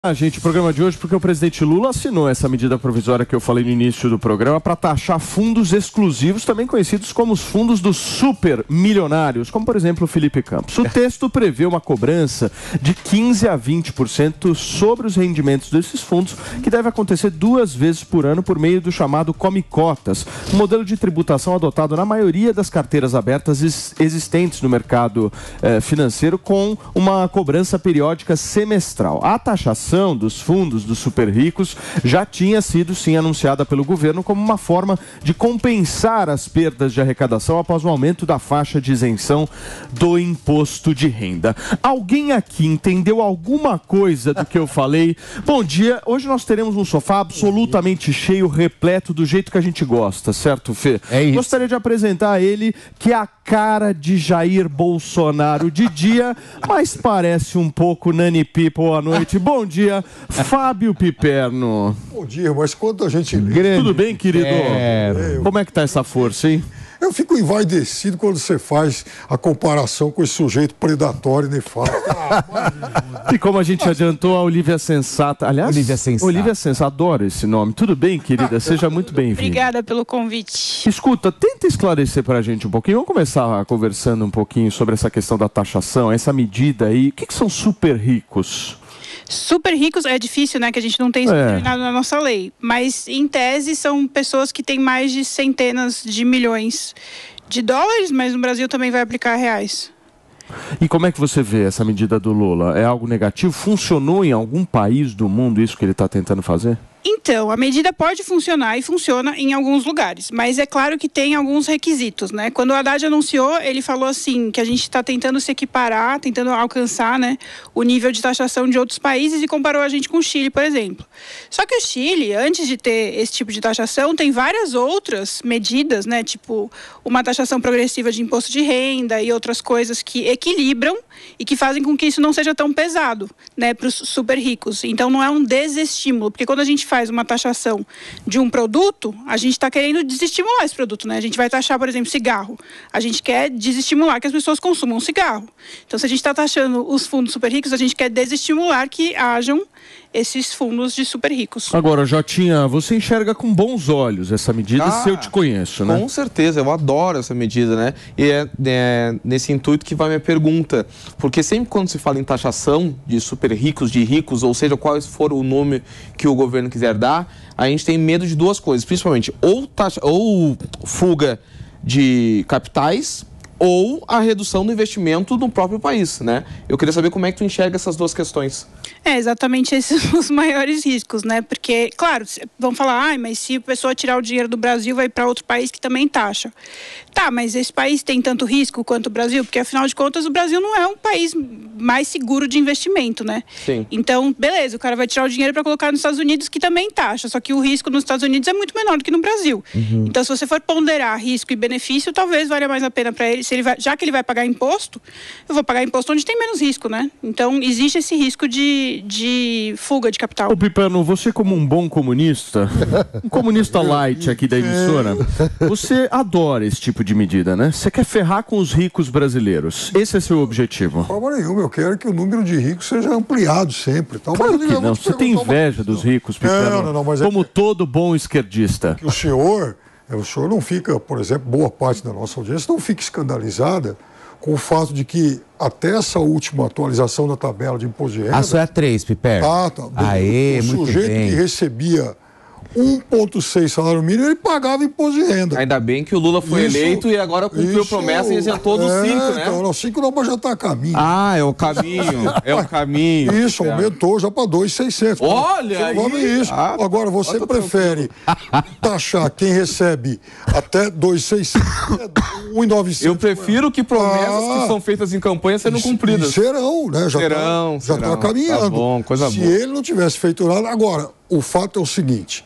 Gente, o programa de hoje porque o presidente Lula assinou essa medida provisória que eu falei no início do programa para taxar fundos exclusivos, também conhecidos como os fundos dos super milionários, como por exemplo o Felipe Campos. O texto prevê uma cobrança de 15% a 20% sobre os rendimentos desses fundos, que deve acontecer 2 vezes por ano por meio do chamado Come Cotas, um modelo de tributação adotado na maioria das carteiras abertas existentes no mercado financeiro, com uma cobrança periódica semestral. A taxação dos fundos dos super ricos já tinha sido sim anunciada pelo governo como uma forma de compensar as perdas de arrecadação após o aumento da faixa de isenção do imposto de renda. Alguém aqui entendeu alguma coisa do que eu falei? Bom dia, hoje nós teremos um sofá absolutamente cheio, repleto, do jeito que a gente gosta, certo, Fê? É isso. Gostaria de apresentar ele, que é a cara de Jair Bolsonaro de dia, mas parece um pouco Nani People à noite. Bom dia, Fábio Piperno. Bom dia, mas quanta gente lê. Tudo bem, querido? Como é que tá essa força, hein? Eu fico envaidecido quando você faz a comparação com esse sujeito predatório e nefasto. E como a gente adiantou, a Olívia Sensata. Aliás, Olívia Sensata, adoro esse nome. Tudo bem, querida? Seja muito bem-vinda. Obrigada pelo convite. Escuta, tenta esclarecer pra gente um pouquinho. Vamos começar conversando um pouquinho sobre essa questão da taxação, essa medida aí. O que são super ricos? Super ricos é difícil, né? Que a gente não tem isso determinado na nossa lei. Mas, em tese, são pessoas que têm mais de centenas de milhões de dólares, mas no Brasil também vai aplicar reais. E como é que você vê essa medida do Lula? É algo negativo? Funcionou em algum país do mundo isso que ele está tentando fazer? Então, a medida pode funcionar e funciona em alguns lugares, mas é claro que tem alguns requisitos, né? Quando o Haddad anunciou, ele falou assim, que a gente está tentando se equiparar, tentando alcançar, né, o nível de taxação de outros países, e comparou a gente com o Chile, por exemplo. Só que o Chile, antes de ter esse tipo de taxação, tem várias outras medidas, né, tipo uma taxação progressiva de imposto de renda e outras coisas que equilibram e que fazem com que isso não seja tão pesado, né, para os super ricos. Então, não é um desestímulo, porque quando a gente faz uma taxação de um produto, a gente está querendo desestimular esse produto, né? A gente vai taxar, por exemplo, cigarro. A gente quer desestimular que as pessoas consumam cigarro. Então, se a gente está taxando os fundos super ricos, a gente quer desestimular que hajam esses fundos de super ricos. Agora, Jotinha, você enxerga com bons olhos essa medida, se eu te conheço, né? Com certeza, eu adoro essa medida, né? E é nesse intuito que vai minha pergunta. Porque sempre quando se fala em taxação de super ricos, de ricos, ou seja, qual for o nome que o governo quiser dar, a gente tem medo de duas coisas, principalmente ou fuga de capitais, ou a redução do investimento no próprio país, né? Eu queria saber como é que tu enxerga essas duas questões. É exatamente esses os maiores riscos, né? Porque, claro, vão falar, mas se a pessoa tirar o dinheiro do Brasil, vai para outro país que também taxa. Tá, mas esse país tem tanto risco quanto o Brasil? Porque, afinal de contas, o Brasil não é um país mais seguro de investimento, né? Sim. Então, beleza, o cara vai tirar o dinheiro para colocar nos Estados Unidos, que também taxa, só que o risco nos Estados Unidos é muito menor do que no Brasil. Então, se você for ponderar risco e benefício, talvez valha mais a pena para ele, já que ele vai pagar imposto, eu vou pagar imposto onde tem menos risco, né? Então, existe esse risco de fuga de capital. Ô, Piperno, você como um bom comunista, um comunista light aqui da emissora, você adora esse tipo de medida, né? Você quer ferrar com os ricos brasileiros. Esse é seu objetivo. De forma nenhuma, eu quero que o número de ricos seja ampliado sempre. Tal. Claro que não, você tem inveja dos ricos, Piperno, não, mas como todo bom esquerdista. O senhor não fica, por exemplo, boa parte da nossa audiência não fica escandalizada com o fato de que até essa última atualização da tabela de imposto de renda... Só é 3, Piper. Aê, o muito sujeito bem. que recebia 1,6 salário mínimo, ele pagava imposto de renda. Ainda bem que o Lula foi eleito e agora cumpriu a promessa e isentou dos 5, né? Então, não, 5 não, mas já está a caminho. Ah, é o caminho, é o caminho. Isso, aumentou já para 2,600. Olha aí! Isso. Agora, você prefere taxar quem recebe até 2,600, 1,900. Eu prefiro que promessas que são feitas em campanha sejam cumpridas. E serão, né? Já está caminhando. Tá bom, coisa Se boa. ele não tivesse feito nada... Agora, o fato é o seguinte...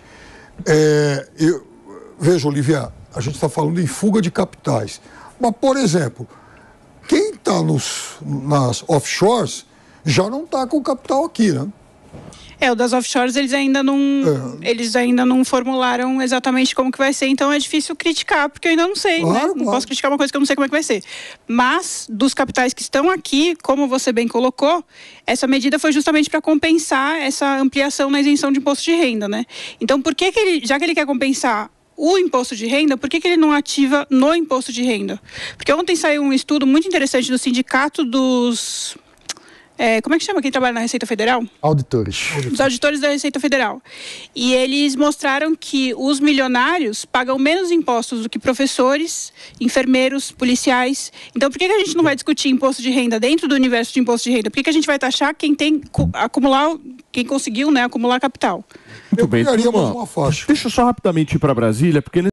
Veja, Olivia, a gente está falando em fuga de capitais. Mas, por exemplo, quem está nas offshores já não está com capital aqui, né? O das offshores eles ainda não formularam exatamente como que vai ser, então é difícil criticar, porque eu ainda não sei, né? Não posso criticar uma coisa que eu não sei como é que vai ser. Mas, dos capitais que estão aqui, como você bem colocou, essa medida foi justamente para compensar essa ampliação na isenção de imposto de renda, né? Então, por que ele, já que ele quer compensar o imposto de renda, por que ele não ativa no imposto de renda? Porque ontem saiu um estudo muito interessante do Sindicato dos... como é que chama quem trabalha na Receita Federal? Auditores. Os auditores da Receita Federal. E eles mostraram que os milionários pagam menos impostos do que professores, enfermeiros, policiais. Então, por que a gente não vai discutir imposto de renda dentro do universo de imposto de renda? Por que a gente vai taxar quem conseguiu, né, acumular capital? Muito bem, turma. Deixa eu só rapidamente ir para Brasília, porque